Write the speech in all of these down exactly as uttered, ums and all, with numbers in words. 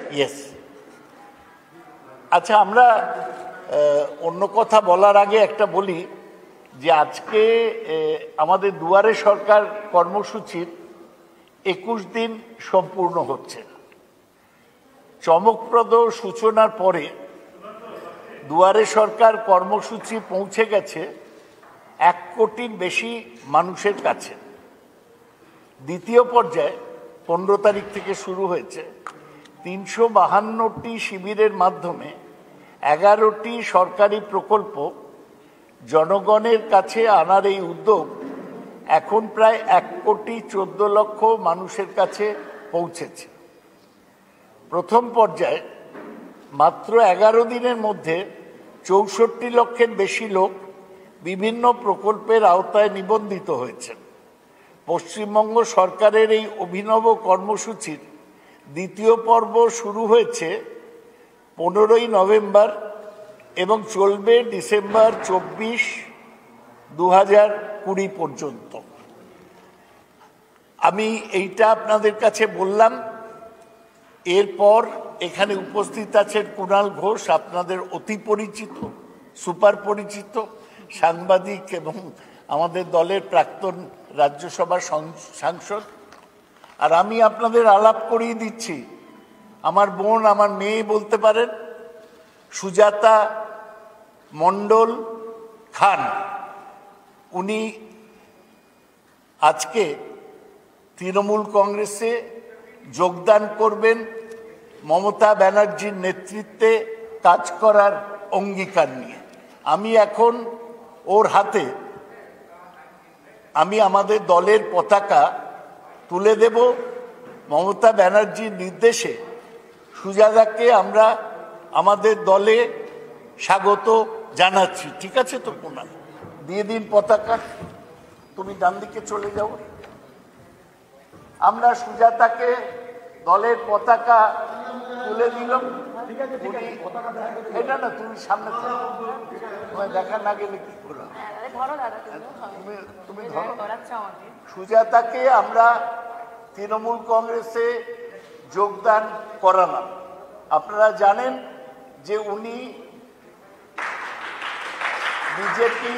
Yes. আচ্ছা, আমরা অন্য কথা বলার আগে একটা বলি যে আজকে আমাদের দুয়ারে সরকার কর্মসূচির একুশ দিন সম্পূর্ণ হচ্ছে। চমকপ্রদ সূচনার পরে দুয়ারে সরকার কর্মসূচি পৌঁছে গেছে এক কোটির বেশি মানুষের কাছে। দ্বিতীয় পর্যায়ে পনেরো তারিখ থেকে শুরু হয়েছে। তিনশো বাহান্নটি শিবিরের মাধ্যমে এগারোটি সরকারি প্রকল্প জনগণের কাছে আনার এই উদ্যোগ এখন প্রায় এক কোটি চোদ্দ লক্ষ মানুষের কাছে পৌঁছেছে। প্রথম পর্যায়ে মাত্র এগারো দিনের মধ্যে চৌষট্টি লক্ষের বেশি লোক বিভিন্ন প্রকল্পের আওতায় নিবন্ধিত হয়েছে। পশ্চিমবঙ্গ সরকারের এই অভিনব কর্মসূচির দ্বিতীয় পর্ব শুরু হয়েছে পনেরোই নভেম্বর এবং চলবে ডিসেম্বর চব্বিশ দু হাজার কুড়ি পর্যন্ত। আমি এইটা আপনাদের কাছে বললাম। এরপর এখানে উপস্থিত আছেন কুণাল ঘোষ, আপনাদের অতি পরিচিত, সুপার পরিচিত সাংবাদিক এবং আমাদের দলের প্রাক্তন রাজ্যসভা সাংসদ। আর আমি আপনাদের আলাপ করিয়ে দিচ্ছি, আমার বোন, আমার মেয়ে বলতে পারেন, সুজাতা মণ্ডল খান। উনি আজকে তৃণমূল কংগ্রেসে যোগদান করবেন মমতা ব্যানার্জির নেতৃত্বে কাজ করার অঙ্গীকার নিয়ে। আমি এখন ওর হাতে আমি আমাদের দলের পতাকা তুলে দেব। মমতা ব্যানার্জির নির্দেশে সুজাতাকে আমরা আমাদের দলে স্বাগত জানাচ্ছি। ঠিক আছে তো কুণাল? দিয়ে দিন পতাকা, তুমি ডান দিকে চলে যাও। আমরা সুজাতাকে দলের পতাকা তুলে দিলাম। এটা না, তুমি সামনে দেখা না গেলে কি করো, তুমি ধরো। সুজাতাকে আমরা তৃণমূল কংগ্রেসে যোগদান করালাম। আপনারা জানেন যে উনি বিজেপি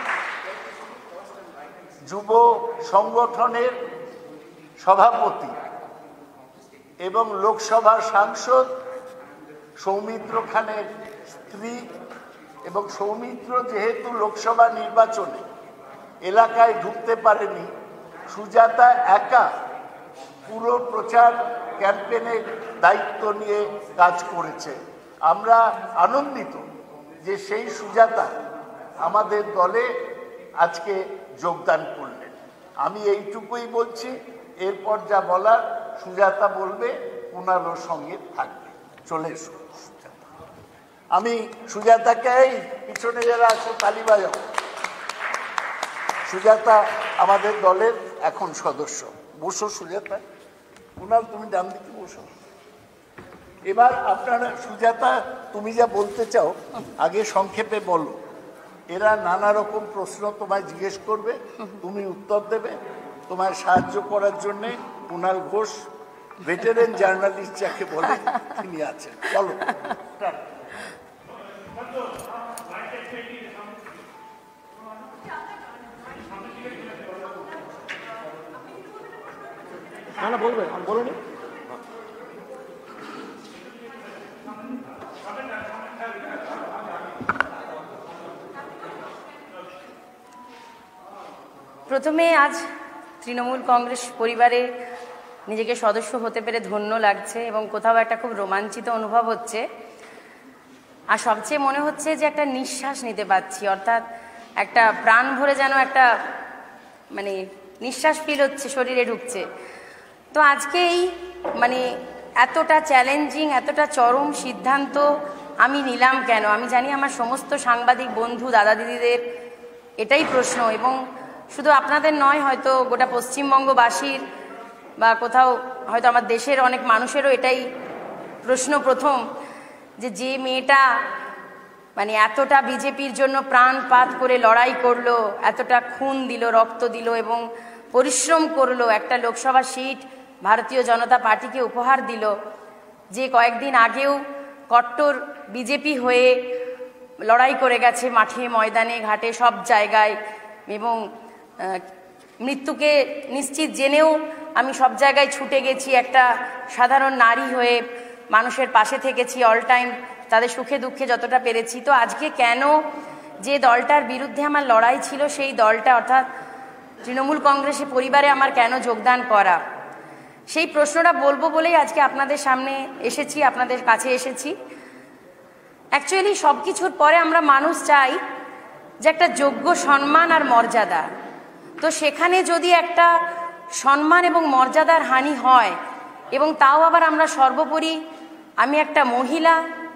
যুব সংগঠনের সভাপতি এবং লোকসভার সাংসদ সৌমিত্র খানের স্ত্রী, এবং সৌমিত্র যেহেতু লোকসভা নির্বাচনে এলাকায় ঢুকতে পারেনি, সুজাতা একা পুরো প্রচার ক্যাম্পেইনের দায়িত্ব নিয়ে কাজ করেছে। আমরা আনন্দিত যে সেই সুজাতা আমাদের দলে আজকে যোগদান করলেন। আমি এইটুকুই বলছি, এরপর যা বলার সুজাতা বলবে, ওনারও সঙ্গে থাকবে। চলে এসো সুজাতা। আমি সুজাতাকে, এই পিছনে যারা আছে তালি বাজাও। সুজাতা আমাদের দলের এখন সদস্য। বসো সুজাতা। কুণাল, তুমি ডান দিকে বসো। এবার আপনারা, সুজাতা তুমি যা বলতে চাও আগে সংক্ষেপে বলো। এরা নানা রকম প্রশ্ন তোমায় জিজ্ঞেস করবে, তুমি উত্তর দেবে। তোমায় সাহায্য করার জন্য কুণাল ঘোষ, ভেটেরেন জার্নালিস্ট যাকে বলে, তিনি আছেন। বলো। না না বলবে, বলো নি। প্রথমে আজ তৃণমূল কংগ্রেস পরিবারে নিজেকে সদস্য হতে পেরে ধন্য লাগছে এবং কোথাও একটা খুব রোমাঞ্চিত অনুভব হচ্ছে। আর সবচেয়ে মনে হচ্ছে যে একটা নিঃশ্বাস নিতে পারছি, অর্থাৎ একটা প্রাণ ভরে যেন একটা মানে নিঃশ্বাস ফিল হচ্ছে, শরীরে ঢুকছে। তো আজকে এই মানে এতটা চ্যালেঞ্জিং, এতটা চরম সিদ্ধান্ত আমি নিলাম কেন? আমি জানি আমার সমস্ত সাংবাদিক বন্ধু, দাদা দিদিদের এটাই প্রশ্ন, এবং শুধু আপনাদের নয়, হয়তো গোটা পশ্চিমবঙ্গবাসীর বা কোথাও হয়তো আমার দেশের অনেক মানুষেরও এটাই প্রশ্ন প্রথম, যে যে মেয়েটা মানে এতটা বিজেপির জন্য প্রাণপাত করে লড়াই করলো, এতটা খুন দিল, রক্ত দিল এবং পরিশ্রম করলো, একটা লোকসভা সিট ভারতীয় জনতা পার্টিকে উপহার দিল, যে কয়েকদিন আগেও কট্টর বিজেপি হয়ে লড়াই করে গেছে মাঠে ময়দানে ঘাটে সব জায়গায়, এবং মৃত্যুকে নিশ্চিত জেনেও আমি সব জায়গায় ছুটে গেছি, একটা সাধারণ নারী হয়ে মানুষের পাশে থেকেছি অল টাইম, তাদের সুখে দুঃখে যতটা পেরেছি। তো আজকে কেন যে দলটার বিরুদ্ধে আমার লড়াই ছিল সেই দলটা অর্থাৎ তৃণমূল কংগ্রেসের পরিবারে আমার কেন যোগদান করা, সেই প্রশ্নটা বলবো বলেই আজকে আপনাদের সামনে এসেছি, আপনাদের কাছে এসেছি। অ্যাকচুয়ালি সব কিছুর পরে আমরা মানুষ চাই যে একটা যোগ্য সম্মান আর মর্যাদা। তো সেখানে যদি একটা সম্মান এবং মর্যাদার হানি হয়, এবং তাও আবার আমরা সর্বোপরি আমি একটা মহিলা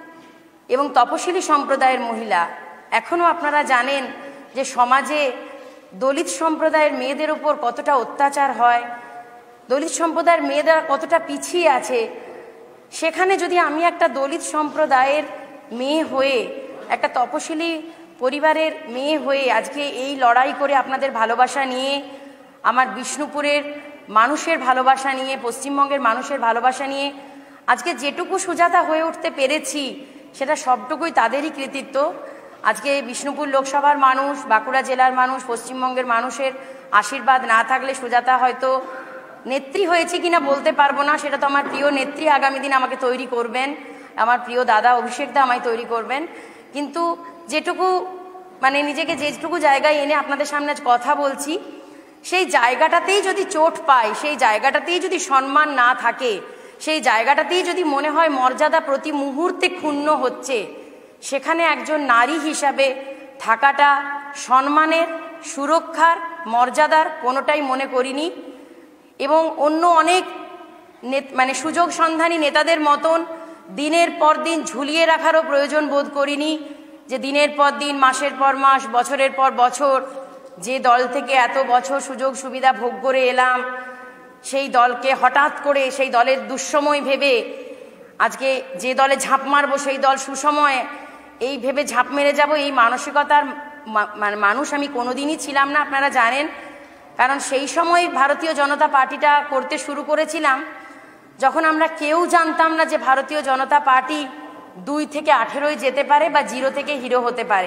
এবং তপশিলি সম্প্রদায়ের মহিলা। এখনও আপনারা জানেন যে সমাজে দলিত সম্প্রদায়ের মেয়েদের উপর কতটা অত্যাচার হয়, দলিত সম্প্রদায়ের মেয়েরা কতটা পিছিয়ে আছে। সেখানে যদি আমি একটা দলিত সম্প্রদায়ের মেয়ে হয়ে, একটা তপশিলি পরিবারের মেয়ে হয়ে আজকে এই লড়াই করে আপনাদের ভালোবাসা নিয়ে, আমার বিষ্ণুপুরের মানুষের ভালোবাসা নিয়ে, পশ্চিমবঙ্গের মানুষের ভালোবাসা নিয়ে আজকে যেটুকু সুজাতা হয়ে উঠতে পেরেছি সেটা সবটুকুই তাদেরই কৃতিত্ব। আজকে বিষ্ণুপুর লোকসভার মানুষ, বাঁকুড়া জেলার মানুষ, পশ্চিমবঙ্গের মানুষের আশীর্বাদ না থাকলে সুজাতা হয়তো নেত্রী হয়েছে কিনা বলতে পারবো না, সেটা তো আমার প্রিয় নেত্রী আগামী দিন আমাকে তৈরি করবেন, আমার প্রিয় দাদা অভিষেক দা আমায় তৈরি করবেন। কিন্তু যেটুকু মানে নিজেকে যেটুকু জায়গায় এনে আপনাদের সামনে আজ কথা বলছি, সেই জায়গাটাতেই যদি চোট পাই, সেই জায়গাটাতেই যদি সম্মান না থাকে, সেই জায়গাটাতেই যদি মনে হয় মর্যাদা প্রতি মুহূর্তে ক্ষুণ্ণ হচ্ছে, সেখানে একজন নারী হিসাবে থাকাটা সম্মানের, সুরক্ষার, মর্যাদার কোনোটাই মনে করিনি। এবং অন্য অনেক মানে সুযোগ সন্ধানী নেতাদের মতন দিনের পর দিন ঝুলিয়ে রাখারও প্রয়োজন বোধ করিনি, যে দিনের পর দিন, মাসের পর মাস, বছরের পর বছর যে দল থেকে এত বছর সুযোগ সুবিধা ভোগ করে এলাম, সেই দলকে হঠাৎ করে সেই দলের দুঃসময় ভেবে আজকে যে দলে ঝাঁপ মারবো সেই দল সুসময়, এই ভেবে ঝাঁপ মেরে যাব, এই মানসিকতার মানে মানুষ আমি কোনোদিনই ছিলাম না, আপনারা জানেন। কারণ সেই সময় ভারতীয় জনতা পার্টিটা করতে শুরু করেছিলাম যখন আমরা কেউ জানতাম না যে ভারতীয় জনতা পার্টি দুই থেকে আঠেরোয় যেতে পারে বা জিরো থেকে হিরো হতে পারে।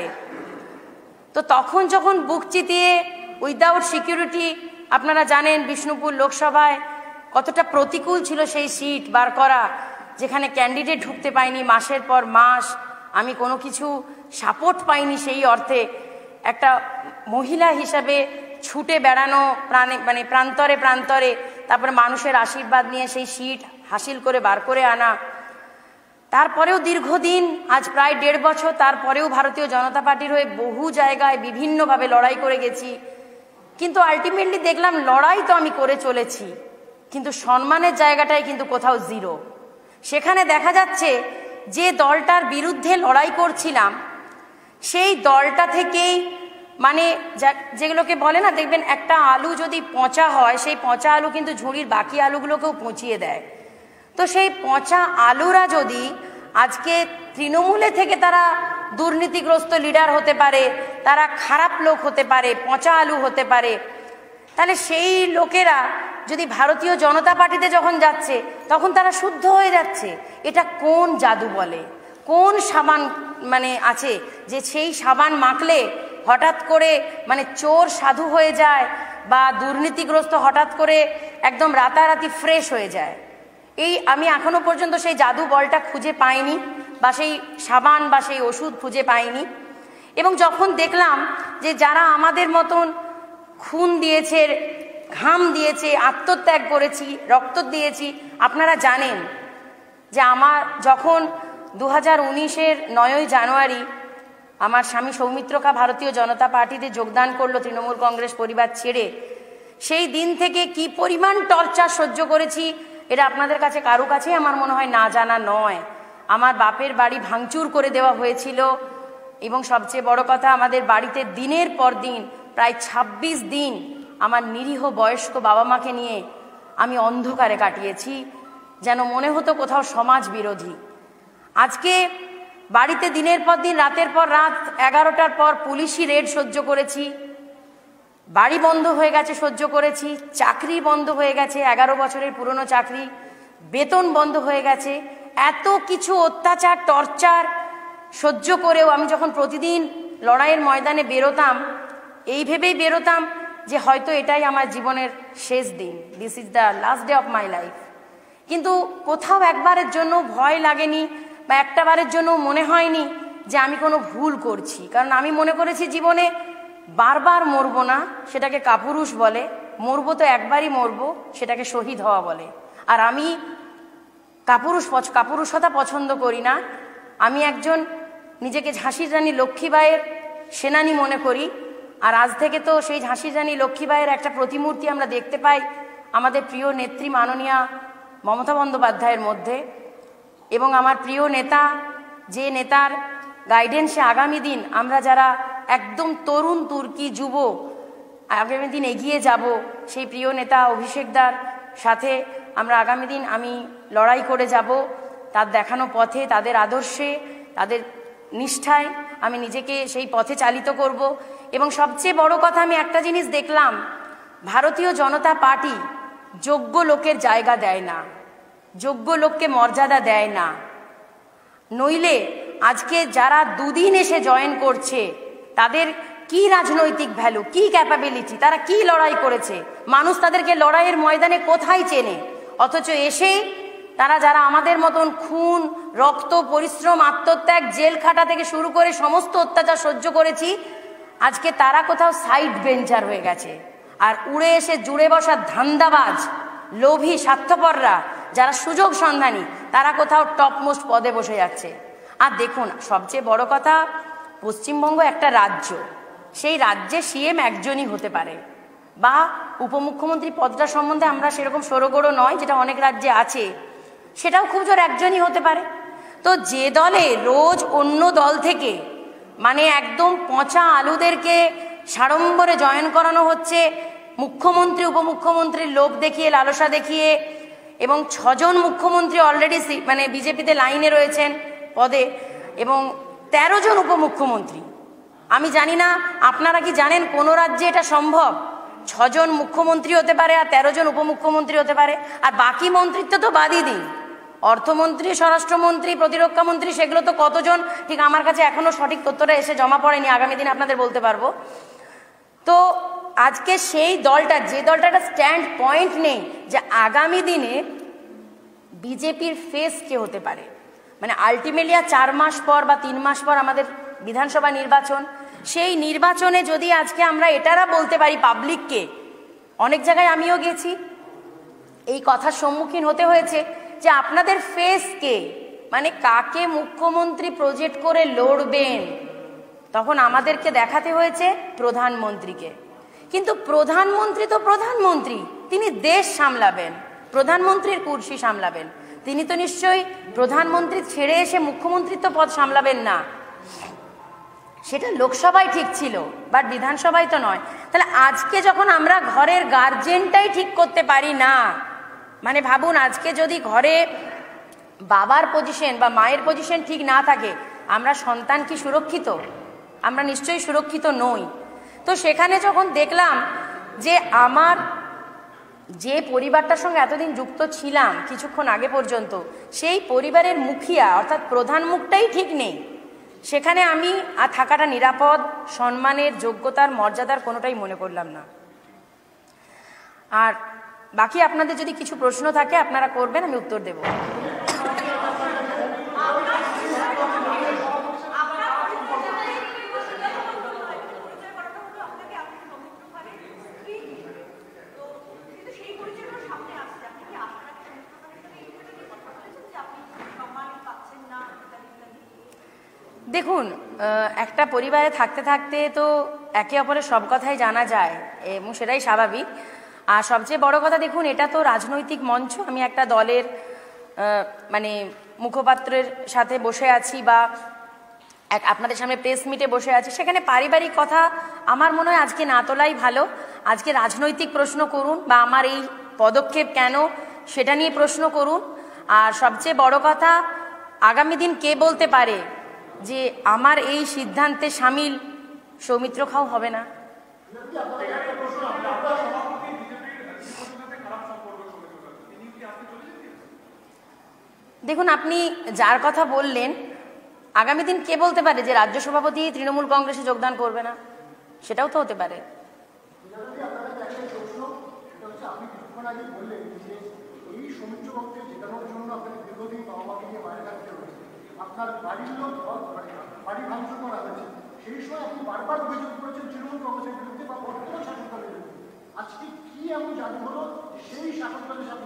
তো তখন যখন বুক চিতিয়ে উইদাউট সিকিউরিটি, আপনারা জানেন বিষ্ণুপুর লোকসভায় কতটা প্রতিকূল ছিল সেই সিট বার করা, যেখানে ক্যান্ডিডেট ঢুকতে পায়নি মাসের পর মাস, আমি কোনো কিছু সাপোর্ট পাইনি সেই অর্থে। একটা মহিলা হিসাবে ছুটে বেড়ানো প্রাণে মানে প্রান্তরে প্রান্তরে, তারপরে মানুষের আশীর্বাদ নিয়ে সেই সিট হাসিল করে বার করে আনা। তারপরেও দীর্ঘদিন, আজ প্রায় দেড় বছর, তারপরেও ভারতীয় জনতা পার্টির হয়ে বহু জায়গায় বিভিন্নভাবে লড়াই করে গেছি। কিন্তু আলটিমেটলি দেখলাম লড়াই তো আমি করে চলেছি, কিন্তু সম্মানের জায়গাটাই কিন্তু কোথাও জিরো। সেখানে দেখা যাচ্ছে যে দলটার বিরুদ্ধে লড়াই করছিলাম সেই দলটা থেকেই মানে যেগুলোকে বলে না, দেখবেন একটা আলু যদি পচা হয় সেই পচা আলু কিন্তু ঝুড়ির বাকি আলুগুলোকেও পচিয়ে দেয়। তো সেই পচা আলুরা যদি আজকে তৃণমূলে থেকে তারা দুর্নীতিগ্রস্ত লিডার হতে পারে, তারা খারাপ লোক হতে পারে, পচা আলু হতে পারে, তাহলে সেই লোকেরা যদি ভারতীয় জনতা পার্টিতে যখন যাচ্ছে তখন তারা শুদ্ধ হয়ে যাচ্ছে। এটা কোন জাদু বলে, কোন সাবান মানে আছে যে সেই সাবান মাখলে হঠাৎ করে মানে চোর সাধু হয়ে যায় বা দুর্নীতিগ্রস্ত হঠাৎ করে একদম রাতারাতি ফ্রেশ হয়ে যায়? এই আমি এখনো পর্যন্ত সেই জাদু বলটা খুঁজে পাইনি, বা সেই সাবান বা সেই ওষুধ খুঁজে পাইনি। এবং যখন দেখলাম যে যারা আমাদের মতন খুন দিয়েছে, ঘাম দিয়েছে, আত্মত্যাগ করেছি, রক্ত দিয়েছি, আপনারা জানেন যে আমার যখন দু হাজার উনিশের নয়ই জানুয়ারি আমার স্বামী সৌমিত্রকা ভারতীয় জনতা পার্টিতে যোগদান করলো তৃণমূল কংগ্রেস পরিবার ছেড়ে, সেই দিন থেকে কি পরিমাণ টর্চার সহ্য করেছি এটা আপনাদের কাছে কারো কাছেই আমার মনে হয় না জানা নয়। আমার বাপের বাড়ি ভাঙচুর করে দেওয়া হয়েছিল, এবং সবচেয়ে বড় কথা আমাদের বাড়িতে দিনের পর দিন প্রায় ছাব্বিশ দিন আমার নিরীহ বয়স্ক বাবা মাকে নিয়ে আমি অন্ধকারে কাটিয়েছি, যেন মনে হতো কোথাও সমাজ বিরোধী। আজকে বাড়িতে দিনের পর দিন, রাতের পর রাত, এগারোটার পর পুলিশি রেড সহ্য করেছি, বাড়ি বন্ধ হয়ে গেছে সহ্য করেছি, চাকরি বন্ধ হয়ে গেছে, এগারো বছরের পুরনো চাকরি, বেতন বন্ধ হয়ে গেছে, এত কিছু অত্যাচার টর্চার সহ্য করেও আমি যখন প্রতিদিন লড়াইয়ের ময়দানে বেরোতাম, এই ভেবেই বেরোতাম যে হয়তো এটাই আমার জীবনের শেষ দিন, this is the last day of my life. কিন্তু কোথাও একবারের জন্য ভয় লাগেনি বা একটা বারের জন্য মনে হয়নি যে আমি কোনো ভুল করছি, কারণ আমি মনে করেছি জীবনে বারবার মরবো না, সেটাকে কাপুরুষ বলে, মরবো তো একবারই মরবো, সেটাকে শহীদ হওয়া বলে। আর আমি কাপুরুষ কাপুরুষতা পছন্দ করি না। আমি একজন নিজেকে ঝাঁসির রানী লক্ষ্মীবাইয়ের সেনানী মনে করি। আর আজ থেকে তো সেই ঝাঁসির রানী লক্ষ্মীবাইয়ের একটা প্রতিমূর্তি আমরা দেখতে পাই আমাদের প্রিয় নেত্রী মাননীয়া মমতা বন্দ্যোপাধ্যায়ের মধ্যে। এবং আমার প্রিয় নেতা, যে নেতার গাইডেন্সে আগামী দিন আমরা যারা একদম তরুণ তুর্কি যুব আগামী দিন এগিয়ে যাব, সেই প্রিয় নেতা অভিষেকদার সাথে আমরা আগামী দিন আমি লড়াই করে যাব। তার দেখানো পথে, তাদের আদর্শে, তাদের নিষ্ঠায় আমি নিজেকে সেই পথে চালিত করব। এবং সবচেয়ে বড় কথা, আমি একটা জিনিস দেখলাম, ভারতীয় জনতা পার্টি যোগ্য লোকের জায়গা দেয় না, যোগ্য লোককে মর্যাদা দেয় না। নইলে আজকে যারা দুদিন এসে জয়েন করছে তাদের কি রাজনৈতিক ভ্যালু, কি ক্যাপাবিলিটি, তারা কি লড়াই করেছে, মানুষ তাদেরকে লড়াইয়ের ময়দানে কোথায় চেনে। অথচ এসে তারা, যারা আমাদের মতন খুন, রক্ত, পরিশ্রম, আত্মত্যাগ, জেল খাটা থেকে শুরু করে সমস্ত অত্যাচার সহ্য করেছি, আজকে তারা কোথাও সাইড বেঞ্চার হয়ে গেছে। আর উড়ে এসে জুড়ে বসা ধান্দাবাজ, লোভী, স্বার্থপররা, যারা সুযোগ সন্ধানী, তারা কোথাও টপমোস্ট পদে বসে যাচ্ছে। আর দেখুন, সবচেয়ে বড় কথা, পশ্চিমবঙ্গ একটা রাজ্য, সেই রাজ্যে সিএম একজনই হতে পারে, বা উপমুখ্যমন্ত্রী পদটা সম্বন্ধে আমরা সেরকম সরগড়ো নয়, যেটা অনেক রাজ্যে আছে, সেটাও খুব জোর একজনই হতে পারে। তো যে দলে রোজ অন্য দল থেকে মানে একদম পচা আলুদেরকে সাড়ম্বরে জয়েন করানো হচ্ছে, মুখ্যমন্ত্রী উপমুখ্যমন্ত্রীর লোভ দেখিয়ে, লালসা দেখিয়ে, এবং ছজন মুখ্যমন্ত্রী অলরেডি মানে বিজেপিতে লাইনে রয়েছেন পদে, এবং তেরো জন উপমুখ্যমন্ত্রী। আমি জানি না আপনারা কি জানেন কোনো রাজ্যে এটা সম্ভব? ছজন মুখ্যমন্ত্রী হতে পারে আর তেরো জন উপমুখ্যমন্ত্রী হতে পারে। আর বাকি মন্ত্রিত্ব তো বাদই দিন, অর্থমন্ত্রী, স্বরাষ্ট্রমন্ত্রী, প্রতিরক্ষা মন্ত্রী, সেগুলো তো কতজন, ঠিক আমার কাছে এখনো সঠিক তথ্যটা এসে জমা পড়েনি, আগামী দিন আপনাদের বলতে পারবো। তো আজকে সেই দলটা, যে দলটা একটা স্ট্যান্ড পয়েন্ট নেই যে আগামী দিনে বিজেপির ফেস কে হতে পারে, মানে আলটিমেটলি আর চার মাস পর বা তিন মাস পর আমাদের বিধানসভা নির্বাচন, সেই নির্বাচনে যদি আজকে আমরা এটারা বলতে পারি পাবলিককে, অনেক জায়গায় আমিও গেছি, এই কথার সম্মুখীন হতে হয়েছে যে আপনাদের ফেস কে, মানে কাকে মুখ্যমন্ত্রী প্রজেক্ট করে লড়বেন, তখন আমাদেরকে দেখাতে হয়েছে প্রধানমন্ত্রীকে। কিন্তু প্রধানমন্ত্রী তো প্রধানমন্ত্রী, তিনি দেশ সামলাবেন, প্রধানমন্ত্রীর কুর্সি সামলাবেন, তিনি তো নিশ্চয়ই প্রধানমন্ত্রী ছেড়ে এসে মুখ্যমন্ত্রিত্ব পদ সামলাবেন না। সেটা লোকসভায় ঠিক ছিল, বাট বিধানসভায় তো নয়। তাহলে আজকে যখন আমরা ঘরের গার্জেনটাই ঠিক করতে পারি না, মানে ভাবুন, আজকে যদি ঘরে বাবার পজিশন বা মায়ের পজিশন ঠিক না থাকে, আমরা সন্তান কি সুরক্ষিত? আমরা নিশ্চয়ই সুরক্ষিত নই। তো সেখানে যখন দেখলাম যে আমার যে পরিবারটার সঙ্গে এতদিন যুক্ত ছিলাম কিছুক্ষণ আগে পর্যন্ত, সেই পরিবারের মুখিয়া অর্থাৎ প্রধান মুখটাই ঠিক নেই, সেখানে আমি আর থাকাটা নিরাপদ, সম্মানের, যোগ্যতার, মর্যাদার কোনোটাই মনে করলাম না। আর বাকি আপনাদের যদি কিছু প্রশ্ন থাকে আপনারা করবেন, আমি উত্তর দেব। দেখুন, একটা পরিবারে থাকতে থাকতে তো একে অপরের সব কথাই জানা যায় এবং সেটাই স্বাভাবিক। আর সবচেয়ে বড় কথা, দেখুন, এটা তো রাজনৈতিক মঞ্চ, আমি একটা দলের মানে মুখপাত্রের সাথে বসে আছি বা এক আপনাদের সামনে প্রেস মিটে বসে আছি, সেখানে পারিবারিক কথা আমার মনে হয় আজকে না তোলাই ভালো। আজকে রাজনৈতিক প্রশ্ন করুন বা আমার এই পদক্ষেপ কেন সেটা নিয়ে প্রশ্ন করুন। আর সবচেয়ে বড় কথা, আগামী দিন কে বলতে পারে যে আমার এই সিদ্ধান্তে সামিল সৌমিত্র খাও হবে না? দেখুন, আপনি যার কথা বললেন, আগামী দিন কে বলতে পারে যে রাজ্য সভাপতি তৃণমূল কংগ্রেসে যোগদান করবে না? সেটাও তো হতে পারে। আপনার বাড়ির লোক বাড়ি ভাঙচুর করা হয়েছে, সেই সময় আপনি বারবার অভিযোগ করেছেন তৃণমূল কংগ্রেসের বিরুদ্ধে বা বর্তমান শাসক দলের বিরুদ্ধে। আজকে কি এমন জাদু হলো সেই শাসক দলের সাথে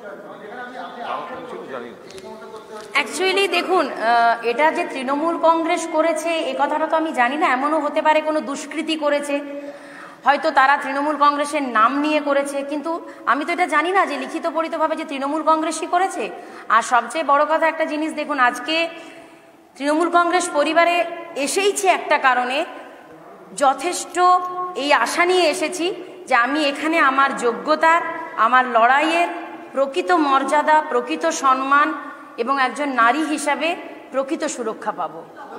অ্যাকচুয়ালি দেখুন, এটা যে তৃণমূল কংগ্রেস করেছে এ কথাটা তো আমি জানি না। এমনও হতে পারে কোনো দুষ্কৃতি করেছে, হয়তো তারা তৃণমূল কংগ্রেসের নাম নিয়ে করেছে, কিন্তু আমি তো এটা জানি না যে লিখিত পরিতভাবে যে তৃণমূল কংগ্রেসই করেছে। আর সবচেয়ে বড় কথা একটা জিনিস দেখুন, আজকে তৃণমূল কংগ্রেস পরিবারে এসেইছি একটা কারণে, যথেষ্ট এই আশা নিয়ে এসেছি যে আমি এখানে আমার যোগ্যতার, আমার লড়াইয়ের প্রকৃত মর্যাদা, প্রকৃত সম্মান এবং একজন নারী হিসাবে প্রকৃত সুরক্ষা পাব।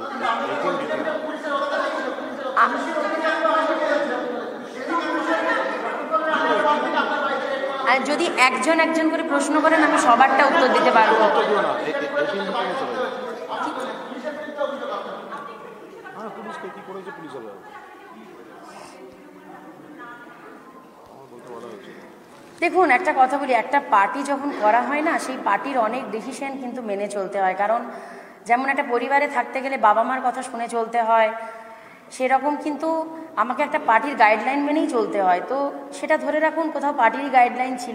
আর যদি একজন একজন করে প্রশ্ন করেন আমি সবারটা উত্তর দিতে পারবো। দেখুন, একটা কথা বলি, একটা পার্টি যখন করা হয় না, সেই পার্টির অনেক ডিসিশন কিন্তু মেনে চলতে হয়। কারণ যেমন একটা পরিবারে থাকতে গেলে বাবা মার কথা শুনে চলতে হয়, সেরকম কিন্তু আমাকে একটা পার্টির গাইডলাইন মেনেই চলতে হয়। তো সেটা ধরে রাখুন কোথাও পার্টির গাইডলাইন ছিল।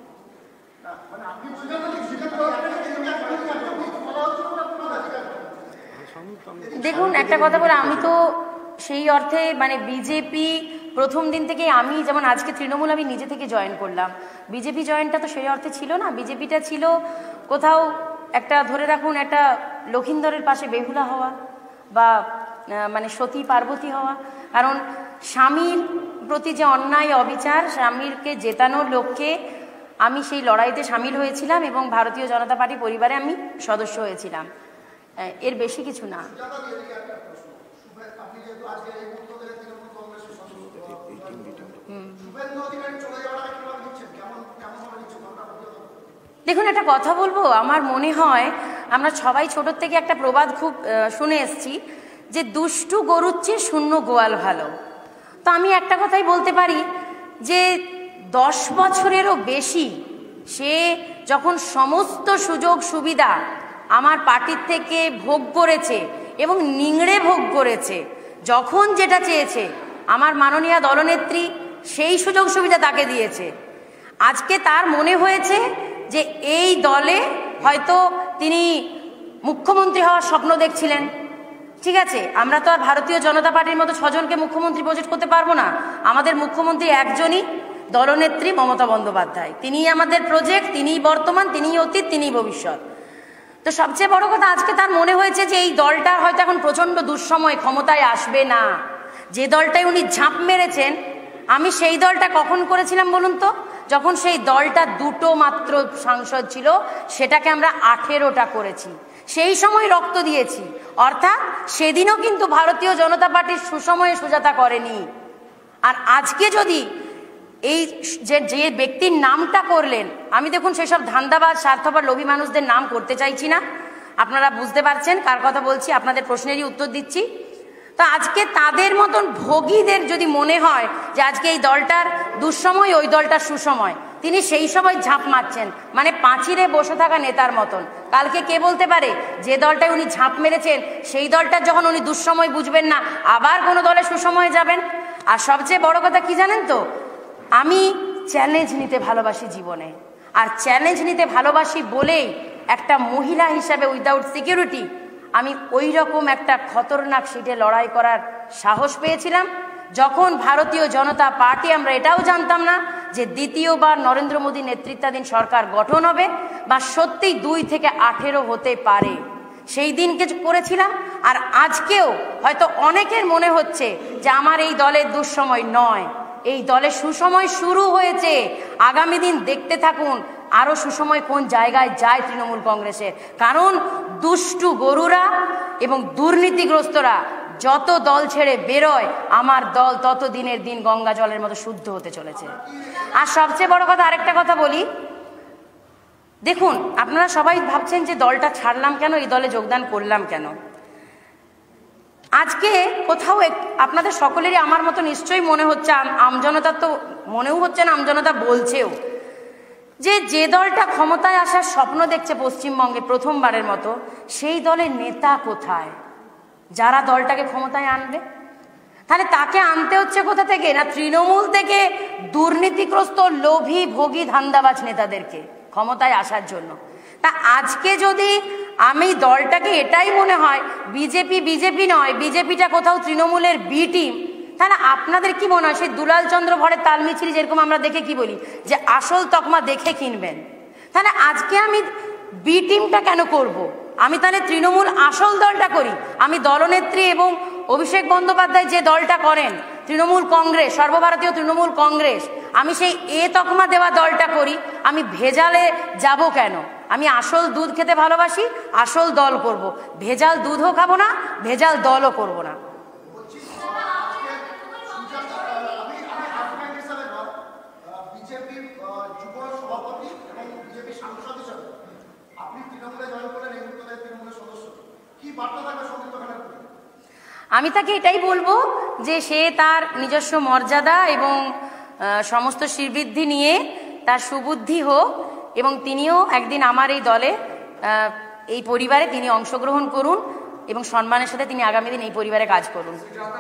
দেখুন, একটা কথা বলে, আমি তো সেই অর্থে মানে বিজেপি প্রথম দিন থেকে, আমি যেমন আজকে তৃণমূল আমি নিজে থেকে জয়েন করলাম, বিজেপি জয়েনটা তো সেই অর্থে ছিল না। বিজেপিটা ছিল কোথাও একটা ধরে রাখুন একটা লক্ষিন্দরের পাশে বেহুলা হওয়া বা মানে সতী পার্বতী হওয়া। কারণ স্বামীর প্রতি যে অন্যায় অবিচার, স্বামীরকে জেতানোর লক্ষ্যে আমি সেই লড়াইতে সামিল হয়েছিলাম এবং ভারতীয় জনতা পার্টি পরিবারে আমি সদস্য হয়েছিলাম, এর বেশি কিছু না। দেখুন, একটা কথা বলবো, আমার মনে হয় আমরা সবাই ছোটোর থেকে একটা প্রবাদ খুব শুনে এসছি যে দুষ্টু গরুর চেয়ে শূন্য গোয়াল ভালো। তো আমি একটা কথাই বলতে পারি যে দশ বছরেরও বেশি সে যখন সমস্ত সুযোগ সুবিধা আমার পার্টির থেকে ভোগ করেছে এবং নিংড়ে ভোগ করেছে, যখন যেটা চেয়েছে আমার মাননীয় দলনেত্রী সেই সুযোগ সুবিধা তাকে দিয়েছে। আজকে তার মনে হয়েছে যে এই দলে হয়তো তিনি মুখ্যমন্ত্রী হওয়ার স্বপ্ন দেখছিলেন। ঠিক আছে, আমরা তো আর ভারতীয় জনতা পার্টির মতো ছজনকে মুখ্যমন্ত্রী প্রজেক্ট করতে পারবো না। আমাদের মুখ্যমন্ত্রী একজনই, দলনেত্রী মমতা বন্দ্যোপাধ্যায়। তিনিই আমাদের প্রজেক্ট, তিনিই বর্তমান, তিনিই অতীত, তিনিই ভবিষ্যৎ। তো সবচেয়ে বড় কথা, আজকে তার মনে হয়েছে যে এই দলটা হয়তো এখন প্রচণ্ড দুঃসময়, ক্ষমতায় আসবে না। যে দলটায় উনি ঝাঁপ মেরেছেন, আমি সেই দলটা কখন করেছিলাম বলুন তো? যখন সেই দলটা দুটো মাত্র সাংসদ ছিল, সেটাকে আমরা আঠেরোটা করেছি। সেই সময় রক্ত দিয়েছি, অর্থাৎ সেদিনও কিন্তু ভারতীয় জনতা পার্টির সুসময়ে সুজাতা করেনি। আর আজকে যদি এই যে যে ব্যক্তির নামটা করলেন, আমি দেখুন সেসব ধান্দাবাজ স্বার্থপর লোভী মানুষদের নাম করতে চাইছি না, আপনারা বুঝতে পারছেন কার কথা বলছি, আপনাদের প্রশ্নেরই উত্তর দিচ্ছি। তো আজকে তাদের মতন ভোগীদের যদি মনে হয় যে আজকে এই দলটার দুঃসময়, ওই দলটার সুসময়, তিনি সেই সময় ঝাঁপ মারছেন, মানে পাঁচিরে বসে থাকা নেতার মতন। কালকে কে বলতে পারে যে দলটায় উনি ঝাঁপ মেরেছেন সেই দলটার যখন উনি দুঃসময় বুঝবেন না, আবার কোনো দলে সুসময়ে যাবেন? আর সবচেয়ে বড় কথা কি জানেন তো, আমি চ্যালেঞ্জ নিতে ভালোবাসি জীবনে, আর চ্যালেঞ্জ নিতে ভালোবাসি বলেই একটা মহিলা হিসাবে উইদাউট সিকিউরিটি আমি ওই রকম একটা খতরনাক সিটে লড়াই করার সাহস পেয়েছিলাম, যখন ভারতীয় জনতা পার্টি, আমরা এটাও জানতাম না যে দ্বিতীয়বার নরেন্দ্র মোদী নেতৃত্বাধীন সরকার গঠন হবে বা সত্যিই দুই থেকে আঠেরো হতে পারে। সেই দিনকে করেছিলাম। আর আজকেও হয়তো অনেকের মনে হচ্ছে যে আমার এই দলের দুঃসময় নয়, এই দলের সুসময় শুরু হয়েছে। আগামী দিন দেখতে থাকুন আরো সুসময় কোন জায়গায় যায় তৃণমূল কংগ্রেসের। কারণ দুষ্টু গরুরা এবং দুর্নীতিগ্রস্তরা যত দল ছেড়ে বেরোয়, আমার দল তত দিনের দিন গঙ্গা জলের মতো শুদ্ধ হতে চলেছে। আর সবচেয়ে বড় কথা, আরেকটা কথা বলি, দেখুন, আপনারা সবাই ভাবছেন যে দলটা ছাড়লাম কেন, এই দলে যোগদান করলাম কেন। আজকে কোথাও আপনাদের সকলেরই আমার মতো নিশ্চয়ই মনে হচ্ছে, আমজনতার তো মনেও হচ্ছে না, আমজনতা বলছেও, যে যে দলটা ক্ষমতায় আসার স্বপ্ন দেখছে পশ্চিমবঙ্গে প্রথমবারের মতো, সেই দলের নেতা কোথায় যারা দলটাকে ক্ষমতায় আনবে? তাহলে তাকে আনতে হচ্ছে কোথা থেকে? না তৃণমূল থেকে দুর্নীতিগ্রস্ত লোভী ভোগী ধান্দাবাজ নেতাদেরকে ক্ষমতায় আসার জন্য। তা আজকে যদি আমি দলটাকে এটাই মনে হয় বিজেপি বিজেপি নয়, বিজেপিটা কোথাও তৃণমূলের বি টিম, তাহলে আপনাদের কি মনে হয় সেই দুলাল চন্দ্র ভরের তালমিছিল যেরকম আমরা দেখে কি বলি যে আসল তকমা দেখে কিনবেন, তাহলে আজকে আমি বি টিমটা কেন করব? আমি তাহলে তৃণমূল আসল দলটা করি। আমি দলনেত্রী এবং অভিষেক বন্দ্যোপাধ্যায় যে দলটা করেন তৃণমূল কংগ্রেস, সর্বভারতীয় তৃণমূল কংগ্রেস, আমি সেই এ তকমা দেওয়া দলটা করি। আমি ভেজালে যাব কেন? আমি আসল দুধ খেতে ভালোবাসি, আসল দল করব। ভেজাল দুধও খাবো না, ভেজাল দলও করব না। আমি তাকে এটাই বলবো যে সে তার নিজস্ব মর্যাদা এবং সমস্ত শ্রীবৃদ্ধি নিয়ে তার সুবুদ্ধি হোক, এবং তিনিও একদিন আমার এই দলে, এই পরিবারে তিনি অংশগ্রহণ করুন এবং সম্মানের সাথে তিনি আগামী দিন এই পরিবারে কাজ করুন।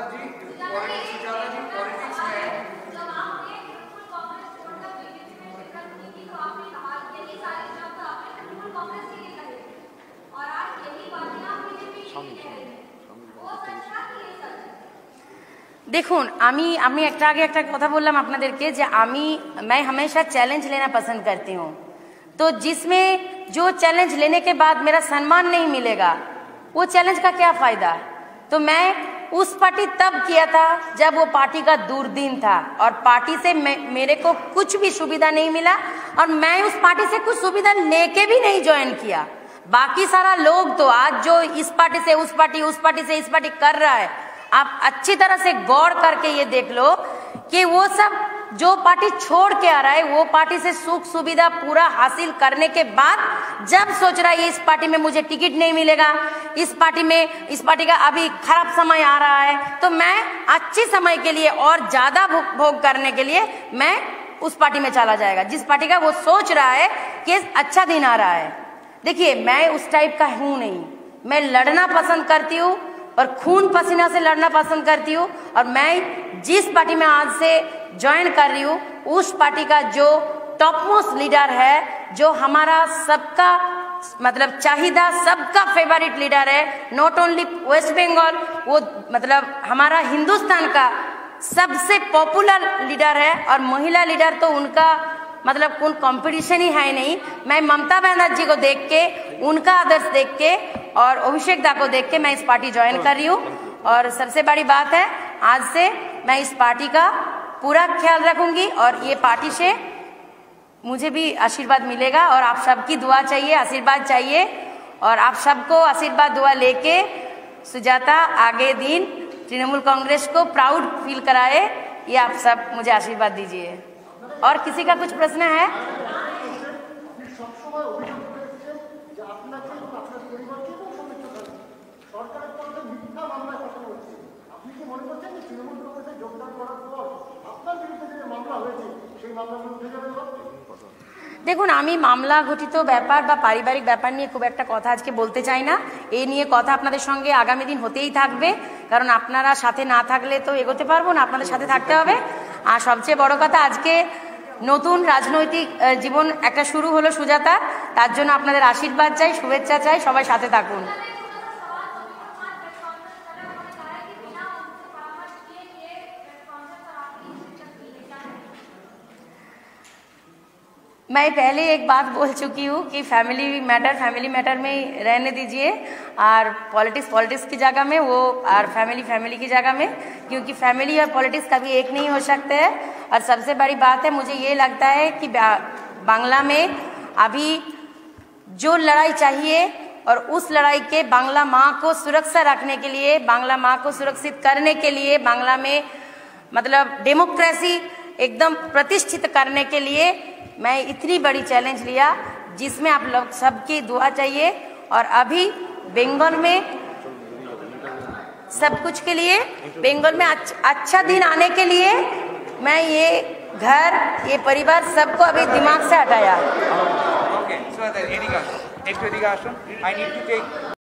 देखुन आमी आमी एक आगे एक कथा बोललाम आपनादेरके जे आमी मैं हमेशा चैलेंज लेना पसंद करती हूँ, तो जिसमें जो चैलेंज लेने के बाद मेरा सम्मान नहीं मिलेगा वो चैलेंज का क्या फायदा। तो मैं उस पार्टी तब किया था जब वो पार्टी का दुर्दिन था और पार्टी से मेरे को कुछ भी सुविधा नहीं मिला और मैं उस पार्टी से कुछ सुविधा लेके भी नहीं ज्वाइन किया। बाकी सारा लोग तो आज जो इस पार्टी से उस पार्टी उस पार्टी से इस पार्टी कर रहा है, आप अच्छी तरह से गौर करके ये देख लो कि वो सब जो पार्टी छोड़ के आ रहा है वो पार्टी से सुख सुविधा पूरा हासिल करने के बाद जब सोच रहा है इस पार्टी में मुझे टिकट नहीं मिलेगा, इस पार्टी में इस पार्टी का अभी खराब समय आ रहा है, तो मैं अच्छे समय के लिए और ज्यादा भोग करने के लिए मैं उस पार्टी में चला जाएगा जिस पार्टी का वो सोच रहा है कि अच्छा दिन आ रहा है। देखिए मैं उस टाइप का हूं नहीं, मैं लड़ना पसंद करती हूँ और खून पसीना से लड़ना पसंद करती हूँ, और मैं जिस पार्टी में आज से ज्वाइन कर रही हूँ उस पार्टी का जो टॉप मोस्ट लीडर है, जो हमारा सबका मतलब चाहिदा सबका फेवरेट लीडर है, नॉट ओनली वेस्ट बंगाल, वो मतलब हमारा हिंदुस्तान का सबसे पॉपुलर लीडर है, और महिला लीडर तो उनका मतलब कोई कंपटीशन ही है नहीं। मैं ममता बनर्जी को देख के, उनका आदर्श देख के और अभिषेक दा को देख के मैं इस पार्टी ज्वाइन कर रही हूँ, और सबसे बड़ी बात है आज से मैं इस पार्टी का पूरा ख्याल रखूंगी और ये पार्टी से मुझे भी आशीर्वाद मिलेगा, और आप सबकी दुआ चाहिए, आशीर्वाद चाहिए, और आप सबको आशीर्वाद दुआ लेके सुजाता आगे दिन तृणमूल कांग्रेस को प्राउड फील कराए, ये आप सब मुझे आशीर्वाद दीजिए। और किसी का कुछ प्रश्न है? দেখুন আমি মামলা ঘটিত ব্যাপার বা পারিবারিক ব্যাপার নিয়ে খুব একটা কথা আজকে বলতে চাই না। এই নিয়ে কথা আপনাদের সঙ্গে আগামী দিন হতেই থাকবে, কারণ আপনারা সাথে না থাকলে তো এগোতে পারবো না, আপনাদের সাথে থাকতে হবে। আর সবচেয়ে বড় কথা আজকে নতুন রাজনৈতিক জীবন একটা শুরু হলো সুজাতা, তার জন্য আপনাদের আশীর্বাদ চাই, শুভেচ্ছা চাই, সবাই সাথে থাকুন। मैं पहले एक बात बोल चुकी हूँ कि फैमिली मैटर फैमिली मैटर में रहने दीजिए, और पॉलिटिक्स पॉलिटिक्स की जगह में वो, और फैमिली फैमिली की जगह में, क्योंकि फैमिली और पॉलिटिक्स कभी एक नहीं हो सकते हैं। और सबसे बड़ी बात है, मुझे ये लगता है कि बांग्ला में अभी जो लड़ाई चाहिए और उस लड़ाई के बांग्ला माँ को सुरक्षा रखने के लिए, बांग्ला माँ को सुरक्षित करने के लिए, बांग्ला में मतलब डेमोक्रेसी एकदम प्रतिष्ठित करने के लिए मैं इतनी बड़ी चैलेंज लिया जिसमें आप लोग सबकी दुआ चाहिए। और अभी बंगाल में सब कुछ के लिए, बंगाल में अच्छ, अच्छा दिन आने के लिए मैं ये घर, ये परिवार सबको अभी दिमाग से हटाया। Okay, so the এদিকে আসুন, একটু এদিকে আসুন। I need to take